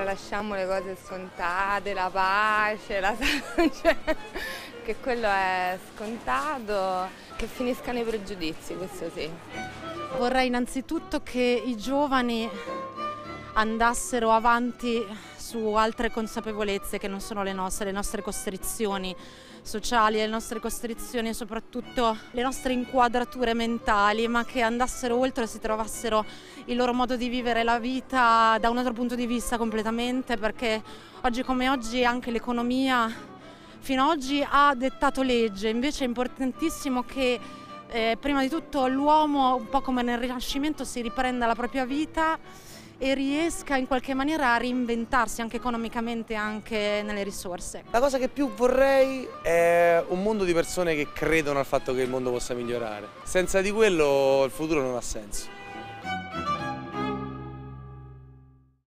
tralasciamo le cose scontate, la pace, cioè, che quello è scontato, che finiscano i pregiudizi, questo sì. Vorrei innanzitutto che i giovani andassero avanti su altre consapevolezze che non sono le nostre costrizioni sociali, le nostre costrizioni, soprattutto le nostre inquadrature mentali, ma che andassero oltre e si trovassero il loro modo di vivere la vita da un altro punto di vista completamente, perché oggi come oggi anche l'economia fino ad oggi ha dettato legge, invece è importantissimo che prima di tutto l'uomo, un po' come nel Rinascimento, si riprenda la propria vita e riesca in qualche maniera a reinventarsi anche economicamente, anche nelle risorse. La cosa che più vorrei è un mondo di persone che credono al fatto che il mondo possa migliorare. Senza di quello il futuro non ha senso.